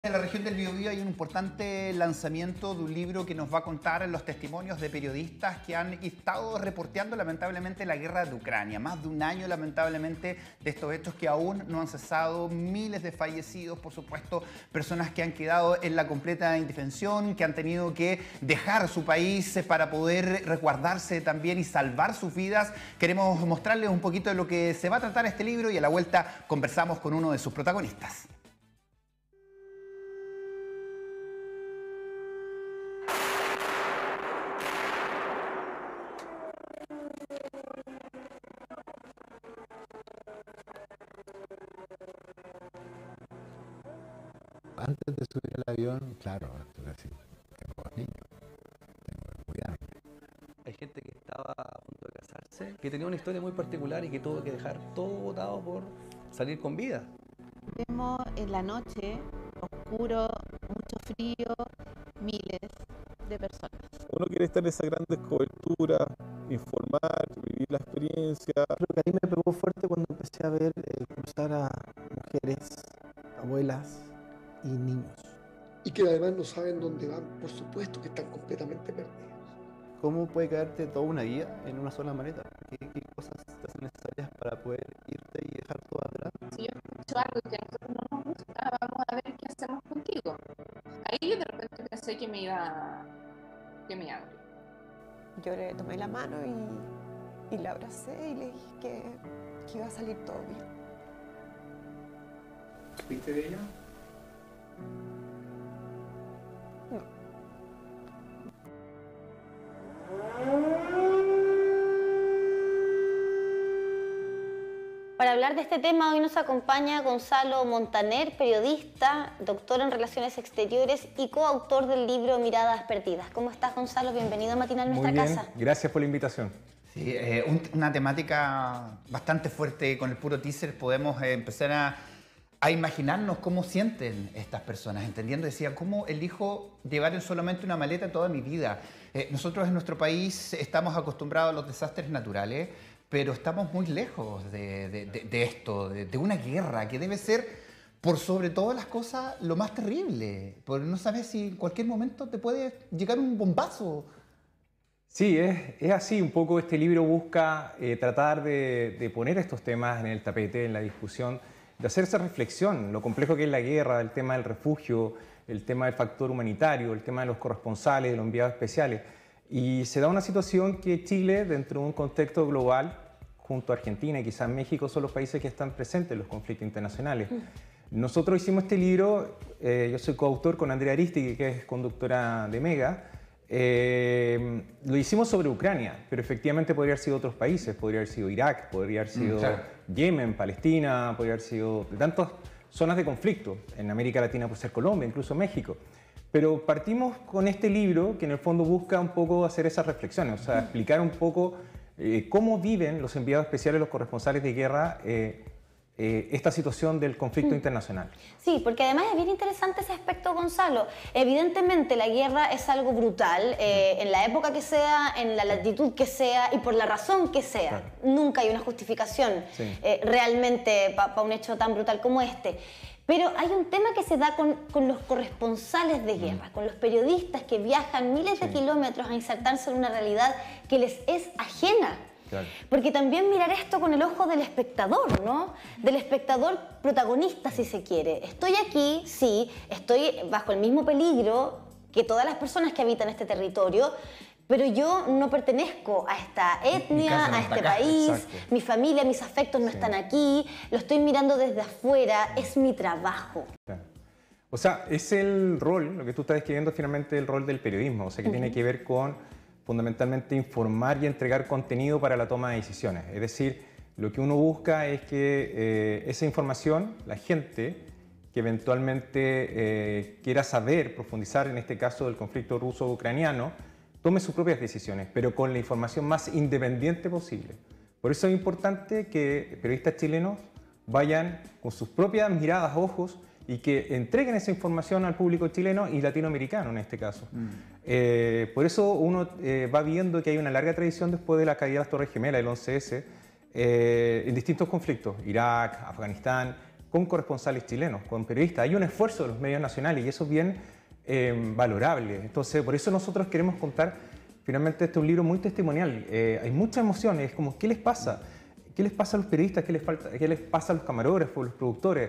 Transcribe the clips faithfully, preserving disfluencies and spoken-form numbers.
En la región del Biobío hay un importante lanzamiento de un libro que nos va a contar los testimonios de periodistas que han estado reporteando lamentablemente la guerra de Ucrania. Más de un año lamentablemente de estos hechos que aún no han cesado, miles de fallecidos, por supuesto, personas que han quedado en la completa indefensión, que han tenido que dejar su país para poder resguardarse también y salvar sus vidas. Queremos mostrarles un poquito de lo que se va a tratar este libro y a la vuelta conversamos con uno de sus protagonistas. Antes de subir al avión, claro, así, tengo dos niños, tengo que cuidarme. Hay gente que estaba a punto de casarse, que tenía una historia muy particular y que tuvo que dejar todo botado por salir con vida. Vemos en la noche, oscuro, mucho frío, miles de personas. Uno quiere estar en esa gran descobertura, informar, vivir la experiencia. Creo que a mí me pegó fuerte cuando empecé a ver eh, cruzar a mujeres, abuelas y niños. Y que además no saben dónde van, por supuesto que están completamente perdidos. ¿Cómo puede caerte toda una vida en una sola maleta? ¿Qué, qué cosas te hacen necesarias para poder irte y dejar todo atrás? Si yo escucho algo que a nosotros no nos gusta, vamos a ver qué hacemos contigo. Ahí yo de repente pensé que me iba, que me iba a abrir. Yo le tomé la mano y, y la abracé y le dije que, que iba a salir todo bien. ¿Supiste de ella? No. Para hablar de este tema hoy nos acompaña Gonzalo Montaner, periodista, doctor en Relaciones Exteriores y coautor del libro Miradas Perdidas. ¿Cómo estás, Gonzalo? Bienvenido a Matinal Nuestra Muy bien, Casa. gracias por la invitación. Sí, eh, un, una temática bastante fuerte. Con el puro teaser podemos eh, empezar a, a imaginarnos cómo sienten estas personas, entendiendo, decía, cómo elijo llevar en solamente una maleta toda mi vida. Eh, nosotros en nuestro país estamos acostumbrados a los desastres naturales, pero estamos muy lejos de, de, de, de esto, de, de una guerra que debe ser, por sobre todas las cosas, lo más terrible. Porque no sabes si en cualquier momento te puede llegar un bombazo. Sí, es, es así. Un poco este libro busca eh, tratar de, de poner estos temas en el tapete, en la discusión, de hacer esa reflexión, lo complejo que es la guerra, el tema del refugio, el tema del factor humanitario, el tema de los corresponsales, de los enviados especiales. Y se da una situación que Chile, dentro de un contexto global, junto a Argentina y quizás México, son los países que están presentes en los conflictos internacionales. Nosotros hicimos este libro, eh, yo soy coautor con Andrea Aristigui, que es conductora de Mega. Eh, lo hicimos sobre Ucrania, pero efectivamente podría haber sido otros países, podría haber sido Irak, podría haber sido claro. Yemen, Palestina, podría haber sido de tantas zonas de conflicto. En América Latina puede ser Colombia, incluso México. Pero partimos con este libro que en el fondo busca un poco hacer esas reflexiones, o sea, explicar un poco eh, cómo viven los enviados especiales, los corresponsales de guerra, eh, eh, esta situación del conflicto mm. internacional. Sí, porque además es bien interesante ese aspecto, Gonzalo. Evidentemente la guerra es algo brutal, eh, en la época que sea, en la latitud que sea y por la razón que sea. Claro. Nunca hay una justificación sí. eh, realmente para pa un hecho tan brutal como este. Pero hay un tema que se da con, con los corresponsales de guerra, mm. con los periodistas que viajan miles sí. de kilómetros a insertarse en una realidad que les es ajena. Claro. Porque también mirar esto con el ojo del espectador, ¿no? Del espectador protagonista, si se quiere. Estoy aquí, sí, estoy bajo el mismo peligro que todas las personas que habitan este territorio, pero yo no pertenezco a esta etnia, no a este acá. país, exacto. Mi familia, mis afectos no sí. están aquí, lo estoy mirando desde afuera, es mi trabajo. Claro. O sea, es el rol, lo que tú estás describiendo finalmente, el rol del periodismo, o sea, que uh-huh. tiene que ver con fundamentalmente informar y entregar contenido para la toma de decisiones. Es decir, lo que uno busca es que eh, esa información, la gente que eventualmente eh, quiera saber, profundizar en este caso del conflicto ruso-ucraniano, tome sus propias decisiones, pero con la información más independiente posible. Por eso es importante que periodistas chilenos vayan con sus propias miradas, ojos, y que entreguen esa información al público chileno y latinoamericano en este caso. Mm. Eh, por eso uno eh, va viendo que hay una larga tradición después de la caída de las Torres Gemelas, el once ese, eh, en distintos conflictos, Irak, Afganistán, con corresponsales chilenos, con periodistas. Hay un esfuerzo de los medios nacionales y eso es bien eh, valorable. Entonces, por eso nosotros queremos contar, finalmente este es un libro muy testimonial. Eh, hay muchas emociones, es como, ¿qué les pasa? ¿Qué les pasa a los periodistas? ¿Qué les, falta, qué les pasa a los camarógrafos, los productores?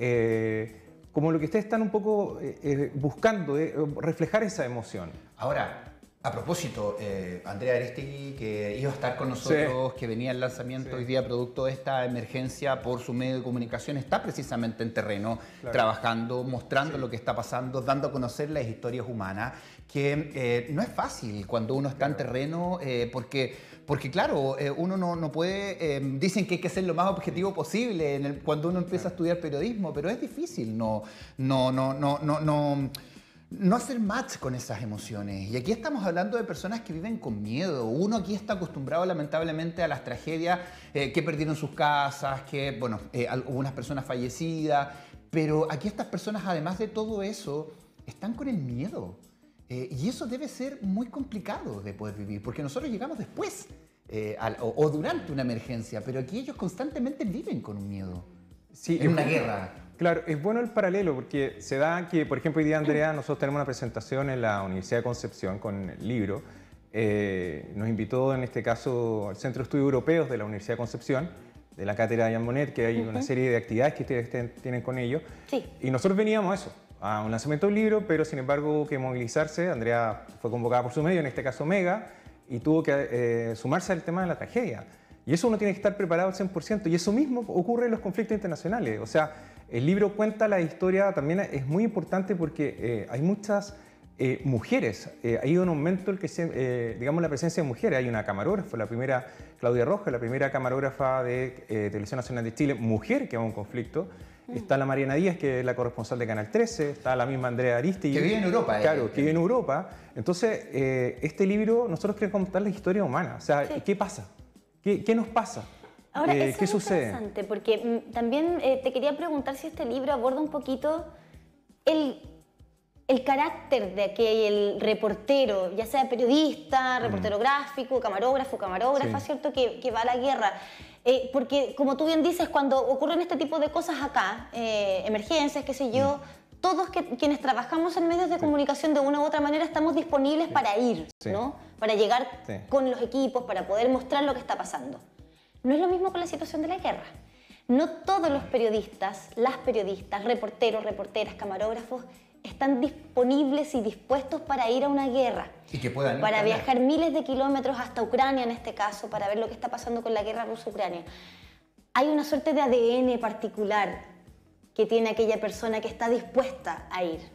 Eh, como lo que ustedes están un poco eh, eh, buscando, eh, reflejar esa emoción. Ahora, a propósito, eh, Andrea Aristegui, que iba a estar con nosotros, sí. que venía al lanzamiento sí. hoy día producto de esta emergencia por su medio de comunicación, está precisamente en terreno, claro. trabajando, mostrando sí. lo que está pasando, dando a conocer las historias humanas, que eh, no es fácil cuando uno está claro. en terreno, eh, porque, porque claro, eh, uno no, no puede, eh, dicen que hay que ser lo más objetivo posible en el, cuando uno empieza claro. a estudiar periodismo, pero es difícil, no, no, no, no, no, no No hacer match con esas emociones. Y aquí estamos hablando de personas que viven con miedo. Uno aquí está acostumbrado lamentablemente a las tragedias, eh, que perdieron sus casas, que, bueno, eh, algunas personas fallecidas. Pero aquí estas personas, además de todo eso, están con el miedo. Eh, y eso debe ser muy complicado de poder vivir, porque nosotros llegamos después eh, al, o, o durante una emergencia, pero aquí ellos constantemente viven con un miedo. Sí, en una guerra. Claro, es bueno el paralelo porque se da que, por ejemplo, hoy día, Andrea, nosotros tenemos una presentación en la Universidad de Concepción con el libro. Eh, nos invitó, en este caso, al Centro de Estudios Europeos de la Universidad de Concepción, de la cátedra Jean Monnet, que hay uh-huh. una serie de actividades que ustedes tienen con ellos. Sí. Y nosotros veníamos a eso, a un lanzamiento de un libro, pero sin embargo hubo que movilizarse. Andrea fue convocada por su medio, en este caso Mega, y tuvo que eh, sumarse al tema de la tragedia. Y eso uno tiene que estar preparado al cien por ciento. Y eso mismo ocurre en los conflictos internacionales. O sea, el libro cuenta la historia, también es muy importante porque eh, hay muchas eh, mujeres. Eh, hay un aumento, el que se, eh, digamos, la presencia de mujeres. Hay una camarógrafa, la primera, Claudia Rojas, la primera camarógrafa de eh, Televisión Nacional de Chile, mujer que va a un conflicto. Está la Mariana Díaz, que es la corresponsal de Canal trece, está la misma Andrea Aristegui. Que vive en Europa. Claro, eh, que vive en Europa. Entonces, eh, este libro, nosotros queremos contar la historia humana. O sea, sí. ¿qué pasa? ¿Qué, qué nos pasa? Ahora, eh, eso ¿qué es sucede? interesante, porque mm, también eh, te quería preguntar si este libro aborda un poquito el, el carácter de aquel reportero, ya sea periodista, reportero mm. gráfico, camarógrafo, camarógrafa, sí. ¿cierto? Que, que va a la guerra. Eh, porque, como tú bien dices, cuando ocurren este tipo de cosas acá, eh, emergencias, qué sé yo, mm. todos que, quienes trabajamos en medios de sí. comunicación de una u otra manera estamos disponibles sí. para ir, sí. ¿no? Para llegar sí. con los equipos, para poder mostrar lo que está pasando. No es lo mismo con la situación de la guerra. No todos los periodistas, las periodistas, reporteros, reporteras, camarógrafos, están disponibles y dispuestos para ir a una guerra. Y que puedan para viajar miles de kilómetros hasta Ucrania, en este caso, para ver lo que está pasando con la guerra ruso-ucrania. Hay una suerte de A D N particular que tiene aquella persona que está dispuesta a ir.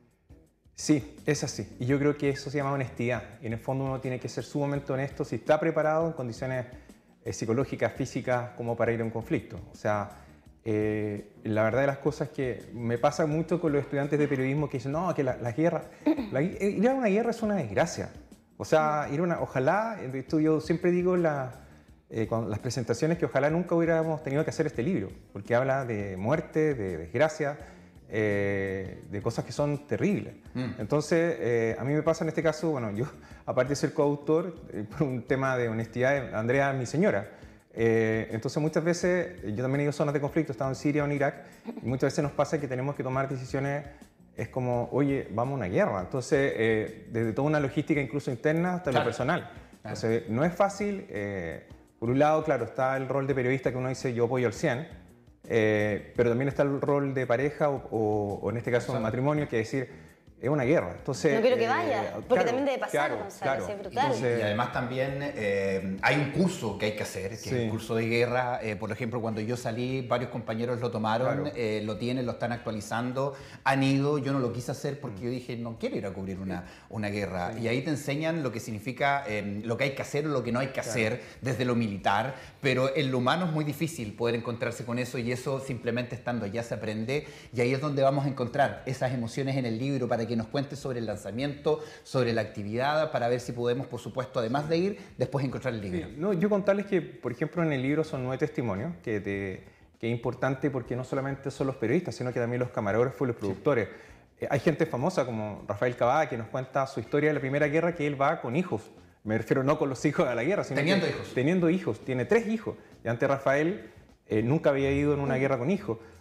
Sí, es así. Y yo creo que eso se llama honestidad. Y en el fondo uno tiene que ser sumamente honesto si está preparado en condiciones eh, psicológicas, físicas, como para ir a un conflicto. O sea, eh, la verdad de las cosas es que me pasa mucho con los estudiantes de periodismo que dicen, no, que la, la guerra, la, ir a una guerra es una desgracia. O sea, ir a una, ojalá, de hecho yo siempre digo en la, eh, con las presentaciones que ojalá nunca hubiéramos tenido que hacer este libro, porque habla de muerte, de desgracia, Eh, de cosas que son terribles. Mm. Entonces, eh, a mí me pasa en este caso, bueno, yo, aparte de ser coautor, eh, por un tema de honestidad, Andrea es mi señora. Eh, entonces, muchas veces, yo también he ido a zonas de conflicto, he estado en Siria o en Irak, y muchas veces nos pasa que tenemos que tomar decisiones, es como, oye, vamos a una guerra. Entonces, eh, desde toda una logística incluso interna hasta claro. lo personal. Claro. Entonces, no es fácil. Eh, por un lado, claro, está el rol de periodista que uno dice, yo apoyo al cien. Eh, pero también está el rol de pareja o, o, o en este caso un matrimonio, que es decir, es una guerra. Entonces, no quiero que vaya, eh, porque claro, también debe pasar, claro, Gonzalo, claro. es brutal. Entonces, y además también eh, hay un curso que hay que hacer, que sí. es el curso de guerra. Eh, por ejemplo, cuando yo salí, varios compañeros lo tomaron, claro. eh, lo tienen, lo están actualizando, han ido. Yo no lo quise hacer porque mm. yo dije, no quiero ir a cubrir una, una guerra. Sí. Y ahí te enseñan lo que significa, eh, lo que hay que hacer o lo que no hay que claro. hacer desde lo militar. Pero en lo humano es muy difícil poder encontrarse con eso, y eso simplemente estando allá se aprende. Y ahí es donde vamos a encontrar esas emociones en el libro para que nos cuentes sobre el lanzamiento, sobre la actividad, para ver si podemos, por supuesto, además de ir, después encontrar el libro. Sí, no, yo contarles que, por ejemplo, en el libro son nueve testimonios, que, te, que es importante porque no solamente son los periodistas, sino que también los camarógrafos y los productores. Sí. Eh, hay gente famosa como Rafael Cavada, que nos cuenta su historia de la Primera Guerra, que él va con hijos. Me refiero no con los hijos a la guerra, sino teniendo que, hijos. Teniendo hijos. Tiene tres hijos. Y antes Rafael eh, nunca había ido en una mm. guerra con hijos.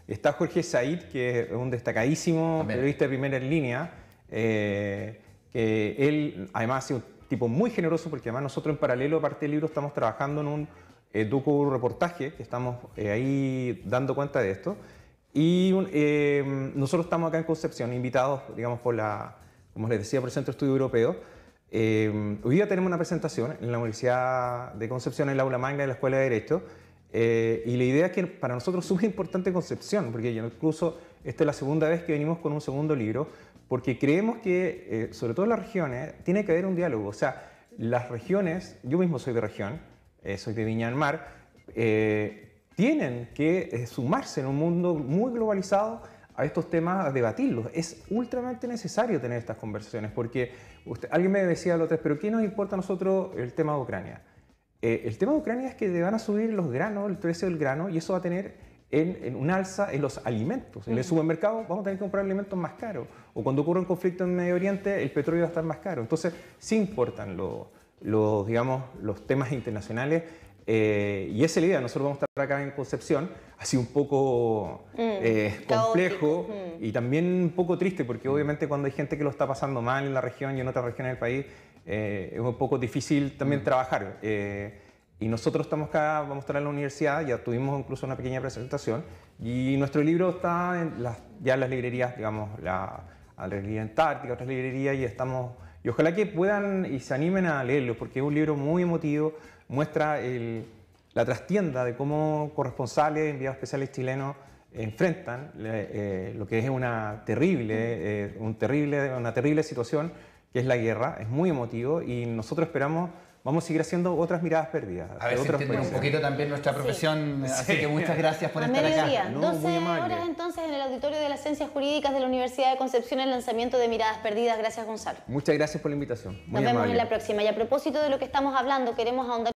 Está Jorge Said, que es un destacadísimo También. periodista de primera línea, eh, que él además ha sido un tipo muy generoso, porque además nosotros en paralelo, aparte del libro, estamos trabajando en un eh, docu-reportaje, que estamos eh, ahí dando cuenta de esto. Y eh, nosotros estamos acá en Concepción, invitados, digamos, por la, como les decía, por el Centro de Estudio Europeo. Eh, hoy día tenemos una presentación en la Universidad de Concepción, en la aula magna de la Escuela de Derecho, eh, y la idea es que para nosotros es súper importante Concepción, porque incluso esta es la segunda vez que venimos con un segundo libro, porque creemos que, eh, sobre todo en las regiones, tiene que haber un diálogo. O sea, las regiones, yo mismo soy de región, eh, soy de Viña del Mar, eh, tienen que eh, sumarse en un mundo muy globalizado a estos temas, a debatirlos. Es ultramente necesario tener estas conversaciones, porque usted, alguien me decía la otra vez, pero ¿qué nos importa a nosotros el tema de Ucrania? Eh, el tema de Ucrania es que te van a subir los granos, el precio del grano, y eso va a tener en, en un alza en los alimentos. En el supermercado vamos a tener que comprar alimentos más caros, o cuando ocurre un conflicto en Medio Oriente, el petróleo va a estar más caro. Entonces, sí importan los, los, digamos, los temas internacionales. Eh, y esa es la idea. Nosotros vamos a estar acá en Concepción, así un poco Mm, eh, complejo Mm. y también un poco triste, porque obviamente cuando hay gente que lo está pasando mal en la región y en otras regiones del país, eh, es un poco difícil también trabajar. Eh, y nosotros estamos acá, vamos a estar en la universidad, ya tuvimos incluso una pequeña presentación, y nuestro libro está en las, ya en las librerías, digamos, la, la librería Antártica, otras librerías, y estamos... Y ojalá que puedan y se animen a leerlo, porque es un libro muy emotivo, muestra el, la trastienda de cómo corresponsales, enviados especiales chilenos enfrentan eh, lo que es una terrible, eh, un terrible, una terrible situación que es la guerra. Es muy emotivo y nosotros esperamos, vamos a seguir haciendo otras miradas perdidas. A ver si otros entienden un países. poquito también nuestra profesión, Sí. así que muchas gracias por A estar mediodía, acá. No, doce muy amable. horas entonces en el Auditorio de las Ciencias Jurídicas de la Universidad de Concepción, el lanzamiento de Miradas Perdidas. Gracias, Gonzalo. Muchas gracias por la invitación. Muy Nos vemos amable. en la próxima. Y a propósito de lo que estamos hablando, queremos ahondar